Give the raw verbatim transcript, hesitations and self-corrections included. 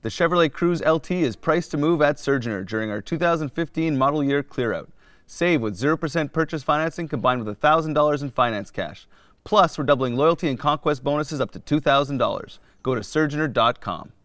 The Chevrolet Cruze L T is priced to move at Surgenor during our two thousand fifteen model year clearout. Save with zero percent purchase financing combined with one thousand dollars in finance cash. Plus, we're doubling loyalty and conquest bonuses up to two thousand dollars. Go to Surgenor dot com.